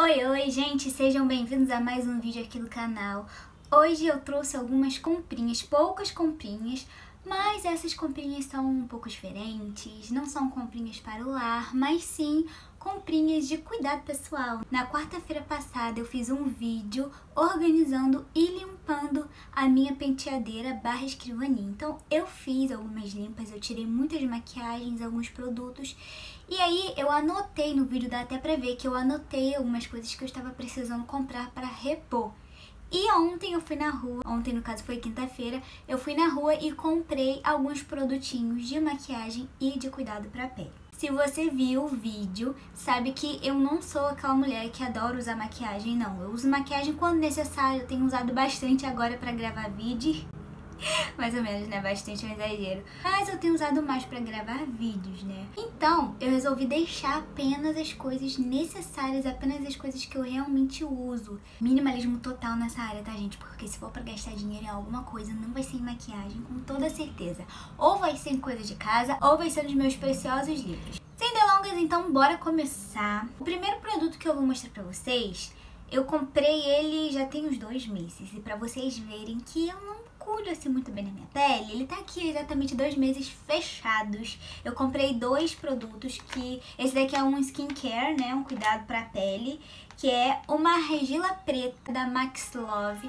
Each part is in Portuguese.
Oi, gente! Sejam bem-vindos a mais um vídeo aqui do canal. Hoje eu trouxe algumas comprinhas, poucas comprinhas, mas essas comprinhas são um pouco diferentes. Não são comprinhas para o lar, mas sim comprinhas de cuidado pessoal. Na quarta-feira passada eu fiz um vídeo organizando e limpando a minha penteadeira barra escrivaninha. Então eu fiz algumas limpas, eu tirei muitas maquiagens, alguns produtos. E aí eu anotei no vídeo, dá até pra ver que eu anotei algumas coisas que eu estava precisando comprar para repor. E ontem eu fui na rua, ontem no caso foi quinta-feira, eu fui na rua e comprei alguns produtinhos de maquiagem e de cuidado pra pele. Se você viu o vídeo, sabe que eu não sou aquela mulher que adora usar maquiagem, não. Eu uso maquiagem quando necessário, eu tenho usado bastante agora pra gravar vídeo. Mais ou menos, né? Bastante um exagero. Mas eu tenho usado mais pra gravar vídeos, né? Então, eu resolvi deixar apenas as coisas necessárias, apenas as coisas que eu realmente uso. Minimalismo total nessa área, tá, gente? Porque se for pra gastar dinheiro em alguma coisa, não vai ser em maquiagem, com toda certeza. Ou vai ser em coisa de casa, ou vai ser nos meus preciosos livros. Sem delongas, então, bora começar. O primeiro produto que eu vou mostrar pra vocês, eu comprei ele já tem uns 2 meses. E pra vocês verem que eu não cuido assim muito bem da minha pele, ele tá aqui exatamente 2 meses fechados. Eu comprei 2 produtos, que esse daqui é um skincare, né, um cuidado pra pele, que é uma argila preta da Max Love.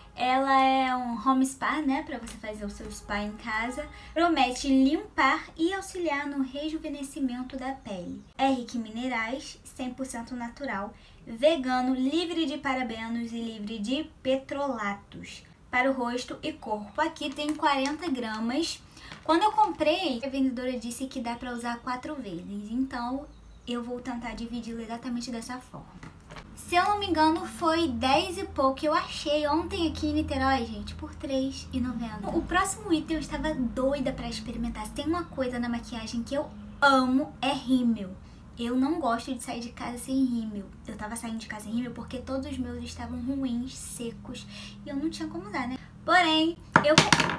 Ela é um home spa, né, pra você fazer o seu spa em casa. Promete limpar e auxiliar no rejuvenescimento da pele. É rica em minerais, 100% natural, vegano, livre de parabenos e livre de petrolatos. Para o rosto e corpo. Aqui tem 40 gramas. Quando eu comprei, a vendedora disse que dá para usar 4 vezes. Então, eu vou tentar dividi-lo exatamente dessa forma. Se eu não me engano, foi 10 e pouco. Eu achei ontem aqui em Niterói, gente, por R$3,90. O próximo item eu estava doida para experimentar. Se tem uma coisa na maquiagem que eu amo, é rímel. Eu não gosto de sair de casa sem rímel. Eu tava saindo de casa sem rímel porque todos os meus estavam ruins, secos, e eu não tinha como usar, né? Porém, eu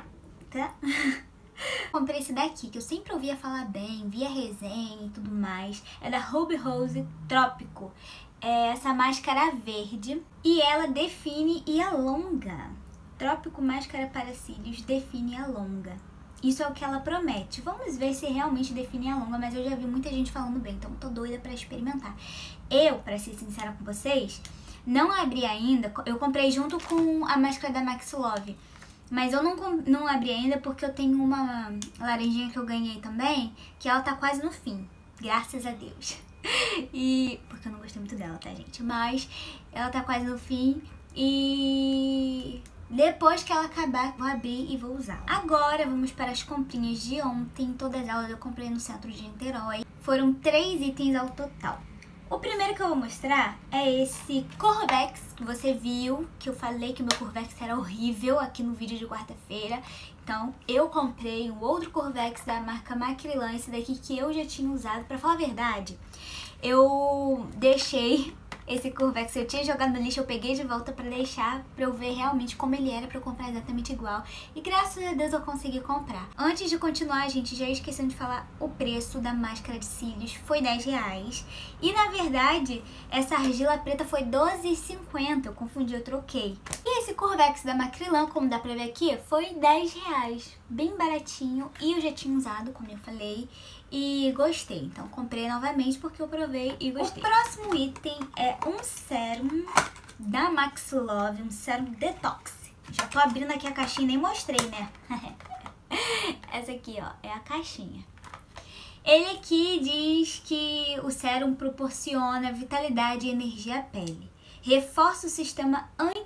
comprei esse daqui, que eu sempre ouvia falar bem, via resenha e tudo mais. É da Ruby Rose Trópico. É essa máscara verde. E ela define e alonga. Trópico Máscara para Cílios define e alonga. Isso é o que ela promete. Vamos ver se realmente define a longa, mas eu já vi muita gente falando bem, então tô doida pra experimentar. Eu, pra ser sincera com vocês, não abri ainda. Eu comprei junto com a máscara da Max Love, mas eu não abri ainda porque eu tenho uma laranjinha que eu ganhei também, que ela tá quase no fim, graças a Deus. E porque eu não gostei muito dela, tá, gente? Mas ela tá quase no fim e depois que ela acabar, vou abrir e vou usar. Agora vamos para as comprinhas de ontem. Todas elas eu comprei no centro de Niterói. Foram 3 itens ao total. O primeiro que eu vou mostrar é esse Curvex, que você viu, que eu falei que o meu Curvex era horrível aqui no vídeo de quarta-feira. Então eu comprei um outro Curvex da marca Macrylan, esse daqui que eu já tinha usado. Pra falar a verdade, eu deixei esse Curvex, eu tinha jogado no lixo, eu peguei de volta pra deixar, pra eu ver realmente como ele era, pra eu comprar exatamente igual. E graças a Deus eu consegui comprar. Antes de continuar, gente, já esqueci de falar o preço da máscara de cílios. Foi R$10. E na verdade, essa argila preta foi R$12,50. Eu confundi, eu troquei. E esse Curvex da Macrylan, como dá pra ver aqui, foi R$10. Bem baratinho. E eu já tinha usado, como eu falei, e gostei. Então comprei novamente porque eu provei e gostei. O próximo item é um sérum da Max Love, um sérum detox. Já tô abrindo aqui a caixinha, nem mostrei, né? Essa aqui, ó, é a caixinha. Ele aqui diz que o sérum proporciona vitalidade e energia à pele. Reforça o sistema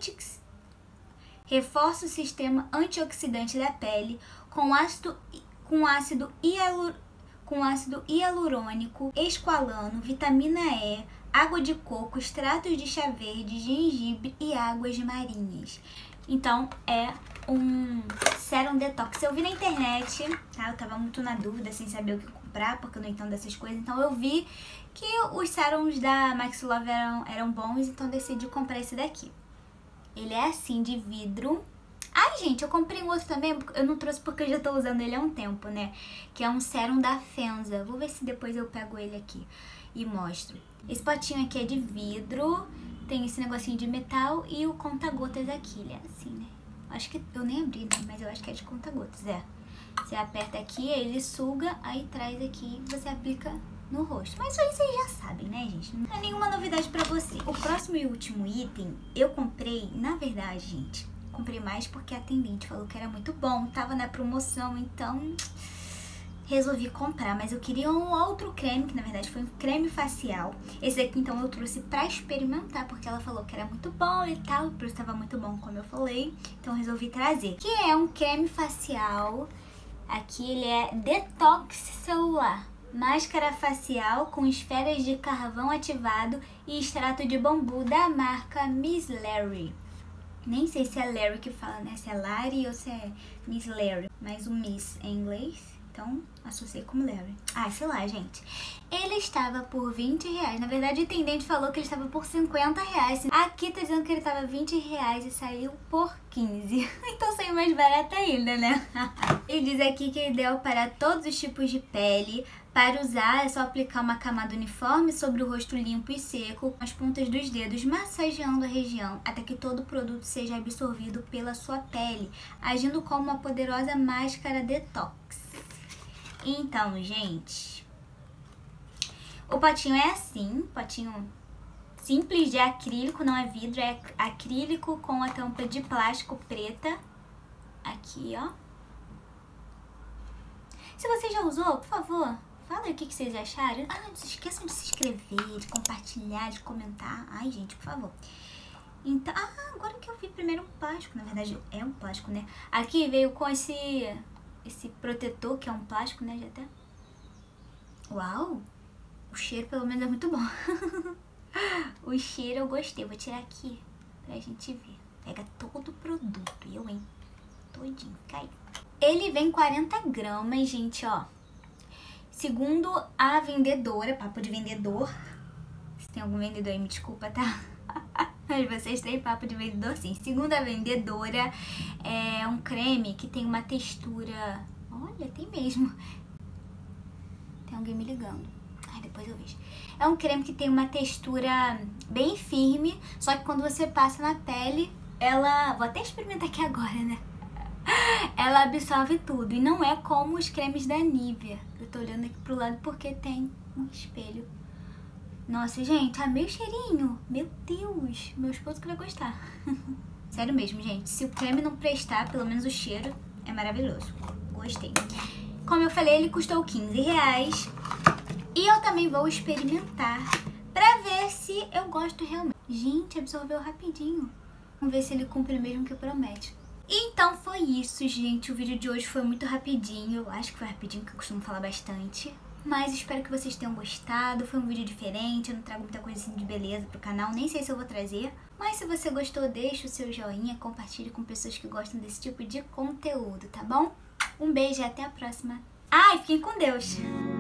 antioxidante da pele com ácido hialurônico, esqualano, vitamina E, água de coco, extratos de chá verde, gengibre e águas marinhas. Então é um sérum detox. Eu vi na internet, tá? Eu tava muito na dúvida, sem saber o que comprar, porque eu não entendo dessas coisas. Então eu vi que os sérums da Max Love eram bons, então decidi comprar esse daqui. Ele é assim, de vidro. Ai, gente, eu comprei um outro também, eu não trouxe porque eu já tô usando ele há um tempo, né? Que é um sérum da Fenza. Vou ver se depois eu pego ele aqui e mostro. Esse potinho aqui é de vidro, tem esse negocinho de metal e o conta-gotas aqui, ele é assim, né? Acho que eu nem abri, né? Mas eu acho que é de conta-gotas, é. Você aperta aqui, ele suga, aí traz aqui e você aplica no rosto. Mas isso aí vocês já sabem, né, gente? Não é nenhuma novidade pra você. O próximo e último item eu comprei, na verdade, gente, comprei mais porque a atendente falou que era muito bom, tava na promoção, então resolvi comprar. Mas eu queria um outro creme, que na verdade foi um creme facial. Esse aqui, então, eu trouxe pra experimentar, porque ela falou que era muito bom e tal, o preço estava muito bom, como eu falei, então resolvi trazer. Que é um creme facial, aqui ele é Detox Celular. Máscara facial com esferas de carvão ativado e extrato de bambu da marca Miss Larry. Nem sei se é Larry que fala, né? Se é Larry ou se é Miss Larry. Mas o Miss é em inglês, então associei como Larry. Ah, sei lá, gente. Ele estava por R$20. Na verdade, o atendente falou que ele estava por R$50. Aqui tá dizendo que ele estava R$20 e saiu por 15. Então saiu mais barato ainda, né? Ele diz aqui que é ideal para todos os tipos de pele. Para usar, é só aplicar uma camada uniforme sobre o rosto limpo e seco, com as pontas dos dedos massageando a região, até que todo o produto seja absorvido pela sua pele, agindo como uma poderosa máscara detox. Então, gente, o potinho é assim, potinho simples de acrílico, não é vidro, é acrílico com a tampa de plástico preta. Aqui, ó. Se você já usou, por favor, fala aí o que vocês acharam. Ah, não se esqueçam de se inscrever, de compartilhar, de comentar. Ai, gente, por favor. Então, agora que eu vi primeiro um plástico. Na verdade, é um plástico, né? Aqui veio com esse protetor, que é um plástico, né? Já até... Uau! O cheiro, pelo menos, é muito bom. O cheiro eu gostei. Vou tirar aqui pra gente ver. Pega todo o produto. Eu, hein? Todinho. Cai. Ele vem 40 gramas, gente, ó. Segundo a vendedora, papo de vendedor. Se tem algum vendedor aí, me desculpa, tá? Mas vocês têm papo de vendedor, sim. Segundo a vendedora, é um creme que tem uma textura... Olha, tem mesmo. Tem alguém me ligando. Ai, depois eu vejo. É um creme que tem uma textura bem firme, só que quando você passa na pele, ela... Vou até experimentar aqui agora, né? Ela absorve tudo. E não é como os cremes da Nivea. Eu tô olhando aqui pro lado porque tem um espelho. Nossa, gente, amei o cheirinho. Meu Deus, meu esposo que vai gostar. Sério mesmo, gente. Se o creme não prestar, pelo menos o cheiro é maravilhoso. Gostei. Como eu falei, ele custou R$15. E eu também vou experimentar pra ver se eu gosto realmente. Gente, absorveu rapidinho. Vamos ver se ele cumpre mesmo o que promete. Então foi isso, gente. O vídeo de hoje foi muito rapidinho. Eu acho que foi rapidinho, porque eu costumo falar bastante. Mas espero que vocês tenham gostado. Foi um vídeo diferente. Eu não trago muita coisa assim de beleza pro canal. Nem sei se eu vou trazer. Mas se você gostou, deixa o seu joinha. Compartilhe com pessoas que gostam desse tipo de conteúdo, tá bom? Um beijo e até a próxima. Ai, fiquem com Deus!